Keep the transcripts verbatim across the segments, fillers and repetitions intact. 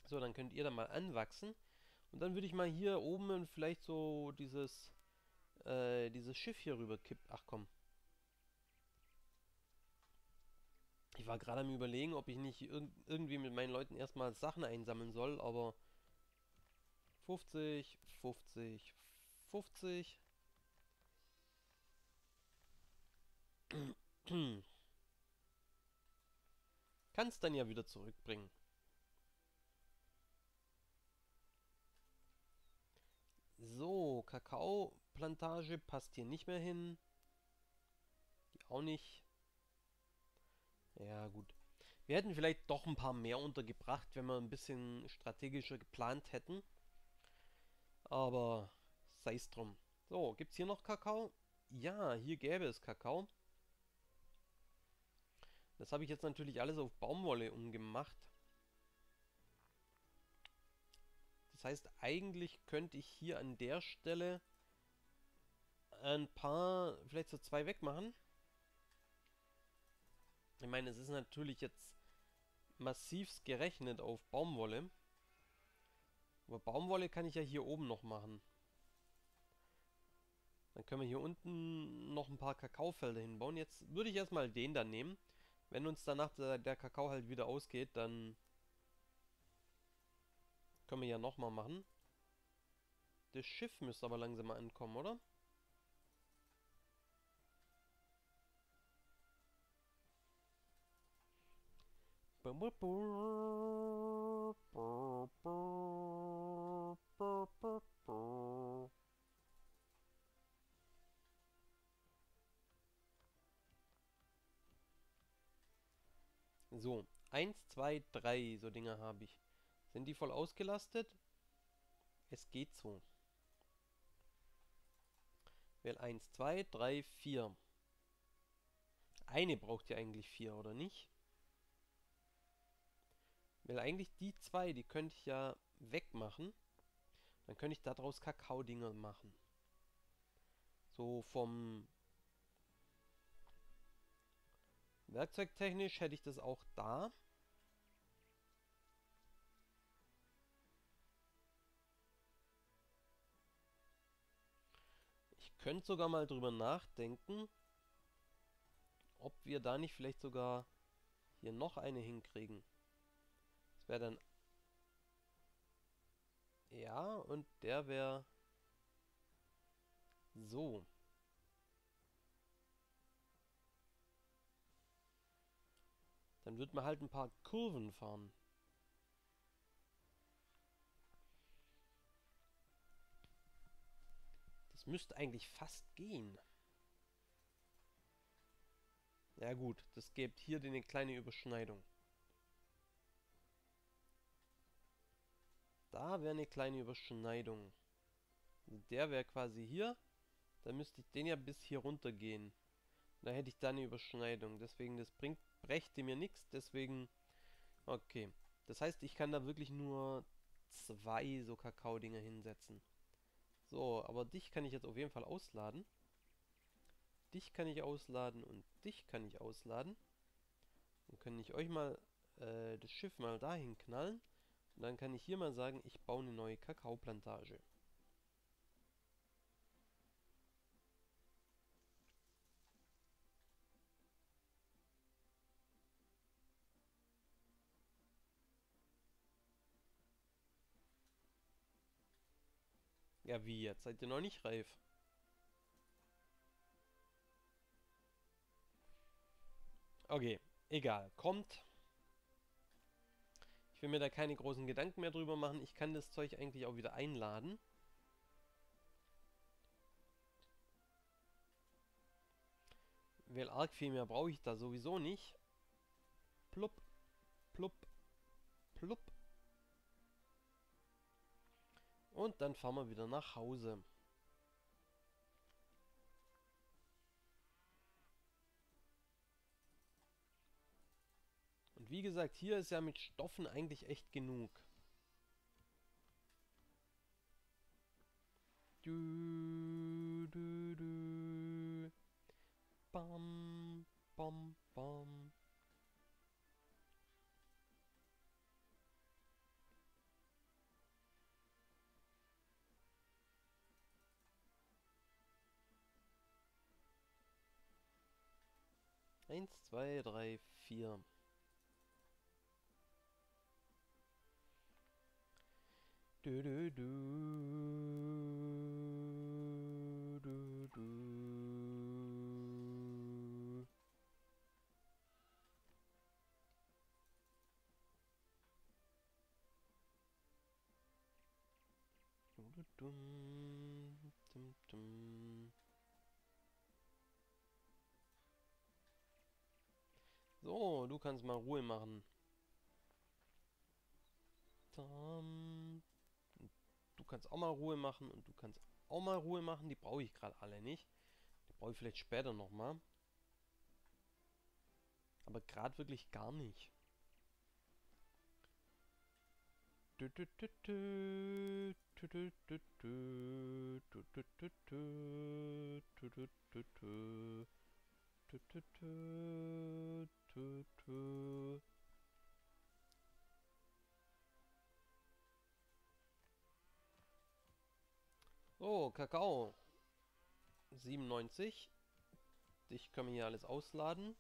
So, dann könnt ihr da mal anwachsen. Und dann würde ich mal hier oben vielleicht so dieses, äh, dieses Schiff hier rüber kippen. Ach komm. Ich war gerade am Überlegen, ob ich nicht irg irgendwie mit meinen Leuten erstmal Sachen einsammeln soll, aber fünfzig, fünfzig, fünfzig. Kann es dann ja wieder zurückbringen. So, Kakaoplantage passt hier nicht mehr hin. Die auch nicht. Ja, gut. Wir hätten vielleicht doch ein paar mehr untergebracht, wenn wir ein bisschen strategischer geplant hätten. Aber sei es drum. So, gibt es hier noch Kakao? Ja, hier gäbe es Kakao. Das habe ich jetzt natürlich alles auf Baumwolle umgemacht. Das heißt, eigentlich könnte ich hier an der Stelle ein paar, vielleicht so zwei wegmachen. Ich meine, es ist natürlich jetzt massivst gerechnet auf Baumwolle. Aber Baumwolle kann ich ja hier oben noch machen. Dann können wir hier unten noch ein paar Kakaofelder hinbauen. Jetzt würde ich erstmal den da nehmen. Wenn uns danach der, der Kakao halt wieder ausgeht, dann können wir ja nochmal machen. Das Schiff müsste aber langsam mal ankommen, oder? So, eins, zwei, drei, so Dinger habe ich. Sind die voll ausgelastet? Es geht so. Wähl eins, zwei, drei, vier. Eine braucht ja eigentlich vier, oder nicht? Wähl eigentlich die zwei, die könnte ich ja wegmachen. Dann könnte ich daraus Kakao-Dinger machen. So vom Werkzeugtechnisch hätte ich das auch da. Ich könnte sogar mal drüber nachdenken, ob wir da nicht vielleicht sogar hier noch eine hinkriegen. Das wäre dann... Ja, und der wäre... So. Dann wird man halt ein paar Kurven fahren. Das müsste eigentlich fast gehen. Ja gut, das gibt hier eine kleine Überschneidung. Da wäre eine kleine Überschneidung. Also der wäre quasi hier. Dann müsste ich den ja bis hier runter gehen. Da hätte ich da eine Überschneidung. Deswegen, das bringt, brächte mir nichts. Deswegen, okay. Das heißt, ich kann da wirklich nur zwei so Kakao-Dinger hinsetzen. So, aber dich kann ich jetzt auf jeden Fall ausladen. Dich kann ich ausladen und dich kann ich ausladen. Dann kann ich euch mal äh, das Schiff mal dahin knallen. Und dann kann ich hier mal sagen, ich baue eine neue Kakaoplantage. Ja, wie jetzt? Seid ihr noch nicht reif? Okay, egal. Kommt. Ich will mir da keine großen Gedanken mehr drüber machen. Ich kann das Zeug eigentlich auch wieder einladen. Weil arg viel mehr brauche ich da sowieso nicht. Plupp, plupp, plupp. Und dann fahren wir wieder nach Hause. Und wie gesagt, hier ist ja mit Stoffen eigentlich echt genug. Du, du, du. Bam, bam, bam. Eins, zwei, drei, vier. Du, du, du, du, du. Du, du, dum, dum, dum. So, du kannst mal Ruhe machen. Tam. Du kannst auch mal Ruhe machen und du kannst auch mal Ruhe machen. Die brauche ich gerade alle nicht. Die brauche ich vielleicht später nochmal. Aber gerade wirklich gar nicht. Du, du, du, du, du, du, du, du, du, du, du, du, du, du, du, du. Du, du, du, du, du. So, Kakao. siebenundneunzig. Dich können wir hier alles ausladen.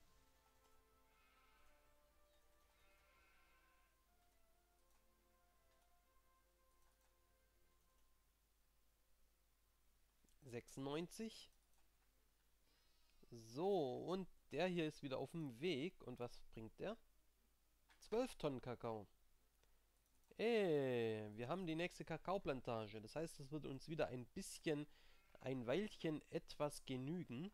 sechsundneunzig. So, und der hier ist wieder auf dem Weg. Und was bringt der? zwölf Tonnen Kakao. Ey, wir haben die nächste Kakaoplantage. Das heißt, es wird uns wieder ein bisschen, ein Weilchen etwas genügen.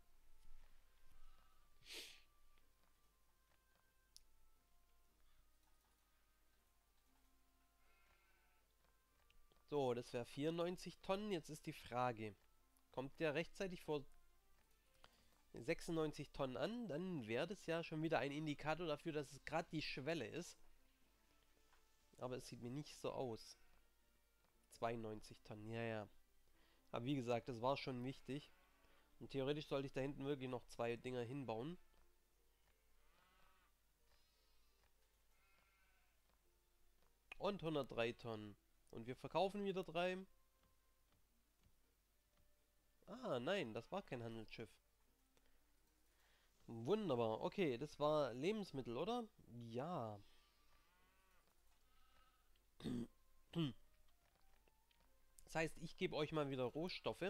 So, das wäre vierundneunzig Tonnen. Jetzt ist die Frage, kommt der rechtzeitig vor sechsundneunzig Tonnen an? Dann wäre das ja schon wieder ein Indikator dafür, dass es gerade die Schwelle ist. Aber es sieht mir nicht so aus. zweiundneunzig Tonnen, ja, ja. Aber wie gesagt, das war schon wichtig. Und theoretisch sollte ich da hinten wirklich noch zwei Dinger hinbauen. Und hundertdrei Tonnen. Und wir verkaufen wieder drei. Ah, nein, das war kein Handelsschiff. Wunderbar. Okay, das war Lebensmittel, oder? Ja. Das heißt, ich gebe euch mal wieder Rohstoffe.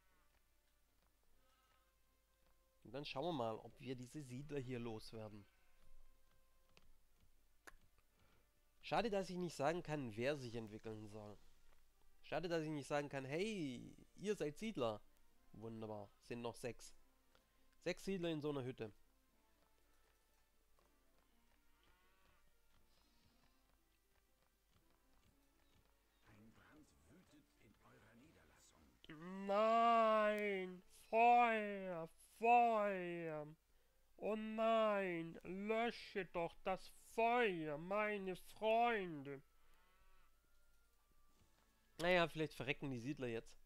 Und dann schauen wir mal, ob wir diese Siedler hier loswerden. Schade, dass ich nicht sagen kann, wer sich entwickeln soll. Schade, dass ich nicht sagen kann, hey, ihr seid Siedler. Wunderbar, sind noch sechs. Sechs Siedler in so einer Hütte. Ein Brand wütet in eurer Niederlassung. Nein, Feuer, Feuer. Oh nein, lösche doch das Feuer, meine Freunde. Naja, vielleicht verrecken die Siedler jetzt.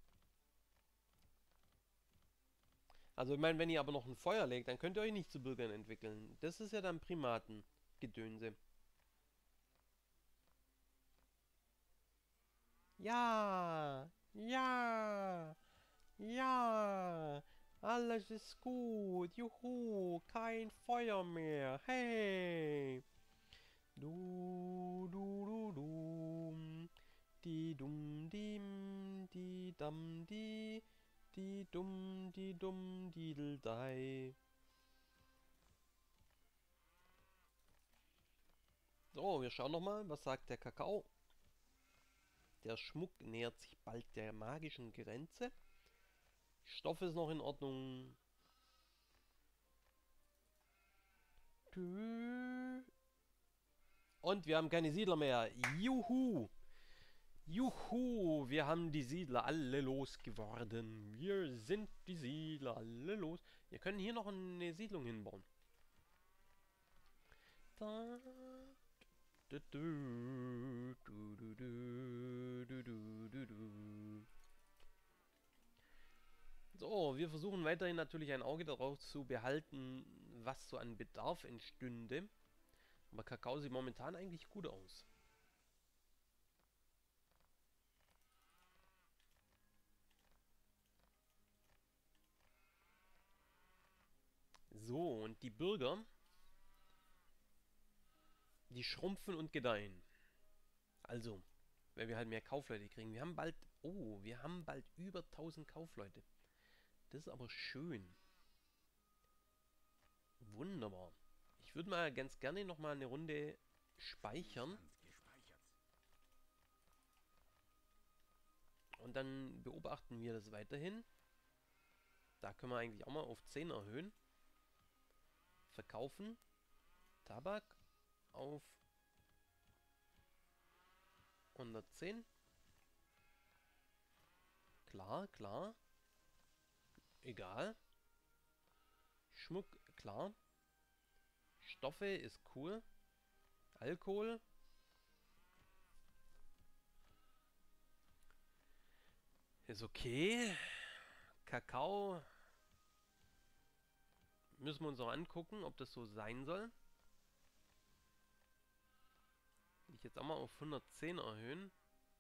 Also ich meine, wenn ihr aber noch ein Feuer legt, dann könnt ihr euch nicht zu Bürgern entwickeln. Das ist ja dann Primatengedönse. Ja, ja, ja. Alles ist gut. Juhu, kein Feuer mehr. Hey. Du, du, du, du. Die dum, dim, die dam, die. Die dumm, die dumm, diedeldei. So, wir schauen nochmal, was sagt der Kakao? Der Schmuck nähert sich bald der magischen Grenze. Stoff ist noch in Ordnung. Und wir haben keine Siedler mehr. Juhu! Juhu! Wir haben die Siedler alle losgeworden. Wir sind die Siedler alle los. Wir können hier noch eine Siedlung hinbauen. Da. Du, du, du, du, du, du, du, du, du. So, wir versuchen weiterhin natürlich ein Auge darauf zu behalten, was so an Bedarf entstünde. Aber Kakao sieht momentan eigentlich gut aus. So, und Und die Bürger, die schrumpfen und gedeihen. Also, weil wir halt mehr Kaufleute kriegen. Wir haben bald, oh, wir haben bald über tausend Kaufleute. Das ist aber schön. Wunderbar. Ich würde mal ganz gerne nochmal eine Runde speichern. Und dann beobachten wir das weiterhin. Da können wir eigentlich auch mal auf zehn erhöhen. Verkaufen. Tabak auf hundertzehn. Klar, klar. Egal. Schmuck, klar. Stoffe ist cool. Alkohol. Ist okay. Kakao. Müssen wir uns auch angucken, ob das so sein soll. Will ich jetzt auch mal auf hundertzehn erhöhen.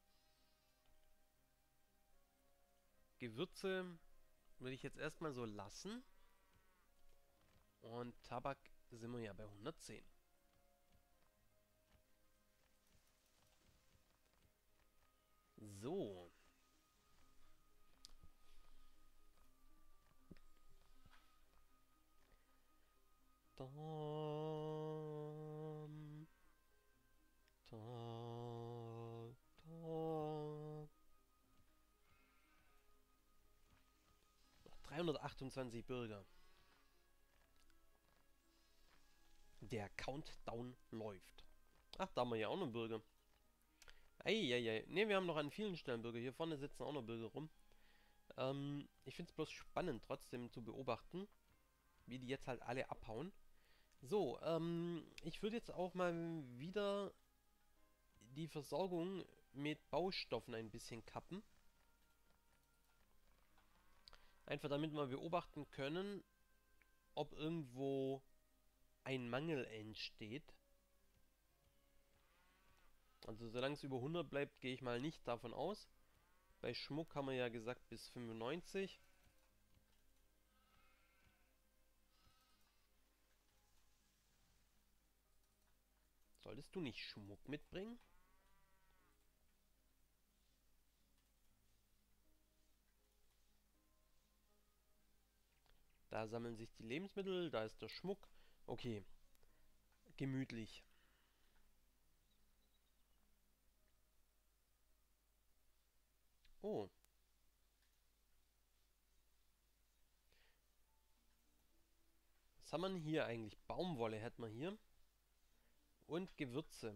Gewürze will ich jetzt erstmal so lassen. Und Tabak sind wir ja bei hundertzehn. So. Dam, da, da. dreihundertachtundzwanzig Bürger. Der Countdown läuft. Ach, da haben wir ja auch noch Bürger. Eieiei. Ne, wir haben noch an vielen Stellen Bürger. Hier vorne sitzen auch noch Bürger rum. Ähm, ich finde es bloß spannend, trotzdem zu beobachten, wie die jetzt halt alle abhauen. So, ähm, ich würde jetzt auch mal wieder die Versorgung mit Baustoffen ein bisschen kappen. Einfach damit wir beobachten können, ob irgendwo ein Mangel entsteht. Also solange es über hundert bleibt, gehe ich mal nicht davon aus. Bei Schmuck haben wir ja gesagt bis fünfundneunzig. Solltest du nicht Schmuck mitbringen? Da sammeln sich die Lebensmittel, da ist der Schmuck. Okay, gemütlich. Oh. Was haben wir hier eigentlich? Baumwolle hätten wir hier. Und Gewürze.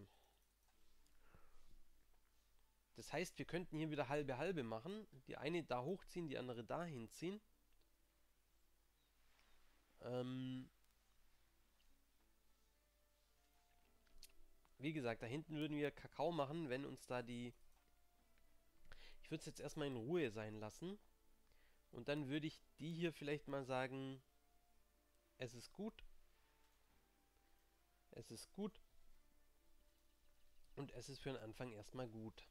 Das heißt, wir könnten hier wieder halbe halbe machen. Die eine da hochziehen, die andere da hinziehen. Ähm Wie gesagt, da hinten würden wir Kakao machen, wenn uns da die... Ich würde es jetzt erstmal in Ruhe sein lassen. Und dann würde ich die hier vielleicht mal sagen, es ist gut. Es ist gut. Und es ist für den Anfang erstmal gut.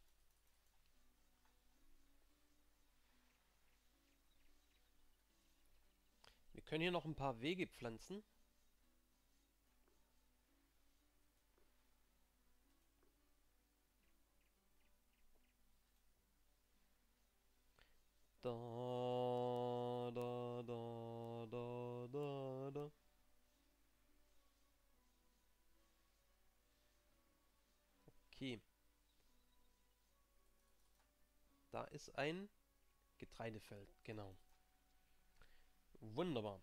Wir können hier noch ein paar Wege pflanzen. Da, da, da, da, da, da. Okay. Da ist ein Getreidefeld, genau. Wunderbar.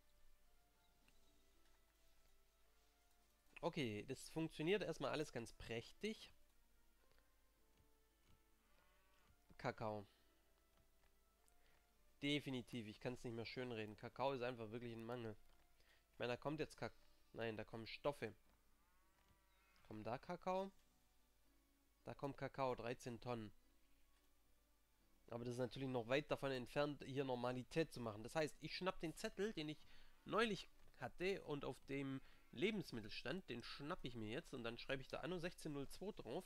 Okay, das funktioniert erstmal alles ganz prächtig. Kakao. Definitiv, ich kann es nicht mehr schönreden. Kakao ist einfach wirklich ein Mangel. Ich meine, da kommt jetzt Kakao. Nein, da kommen Stoffe. Kommt da Kakao? Da kommt Kakao, dreizehn Tonnen. Aber das ist natürlich noch weit davon entfernt, hier Normalität zu machen. Das heißt, ich schnapp den Zettel, den ich neulich hatte und auf dem Lebensmittel stand, den schnapp ich mir jetzt und dann schreibe ich da Anno sechzehn null zwei drauf.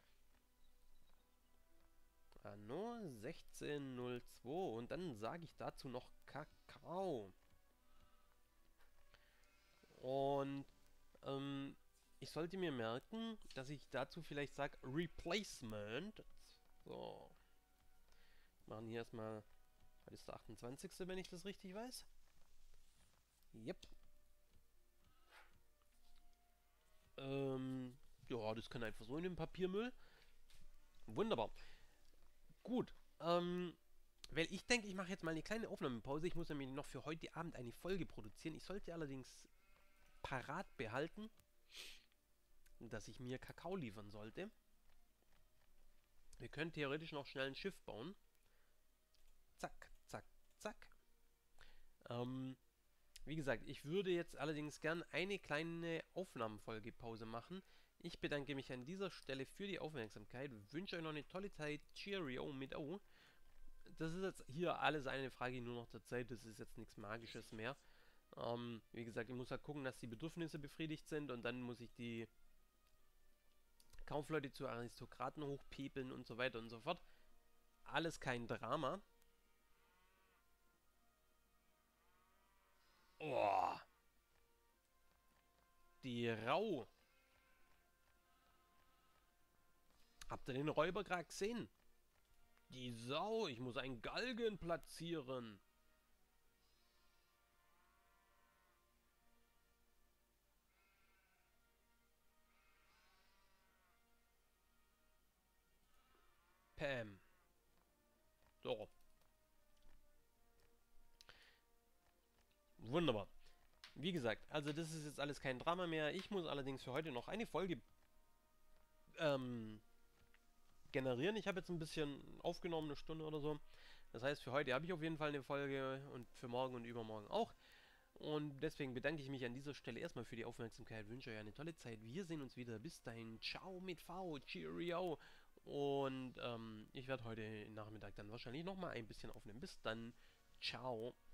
Anno sechzehn null zwei und dann sage ich dazu noch Kakao. Und ähm, ich sollte mir merken, dass ich dazu vielleicht sage Replacement. So. Machen hier erstmal. Heute ist der achtundzwanzigste, wenn ich das richtig weiß. Yep. Ähm, ja, das kann einfach so in den Papiermüll. Wunderbar. Gut. Ähm, weil ich denke, ich mache jetzt mal eine kleine Aufnahmepause. Ich muss nämlich noch für heute Abend eine Folge produzieren. Ich sollte allerdings parat behalten, dass ich mir Kakao liefern sollte. Wir können theoretisch noch schnell ein Schiff bauen. Zack, zack, zack. Ähm, wie gesagt, ich würde jetzt allerdings gern eine kleine Aufnahmenfolge-Pause machen. Ich bedanke mich an dieser Stelle für die Aufmerksamkeit, wünsche euch noch eine tolle Zeit. Cheerio mit O. Das ist jetzt hier alles eine Frage nur noch der Zeit, das ist jetzt nichts Magisches mehr. Ähm, wie gesagt, ich muss halt gucken, dass die Bedürfnisse befriedigt sind und dann muss ich die Kaufleute zu Aristokraten hochpepeln und so weiter und so fort. Alles kein Drama. Oh, die Rau. Habt ihr den Räuber gerade gesehen? Die Sau, ich muss einen Galgen platzieren. Pam. So. Wunderbar. Wie gesagt, also das ist jetzt alles kein Drama mehr. Ich muss allerdings für heute noch eine Folge ähm, generieren. Ich habe jetzt ein bisschen aufgenommen, eine Stunde oder so. Das heißt, für heute habe ich auf jeden Fall eine Folge und für morgen und übermorgen auch. Und deswegen bedanke ich mich an dieser Stelle erstmal für die Aufmerksamkeit. Wünsche euch eine tolle Zeit. Wir sehen uns wieder. Bis dahin. Ciao mit V. Cheerio. Und ähm, ich werde heute Nachmittag dann wahrscheinlich nochmal ein bisschen aufnehmen. Bis dann. Ciao.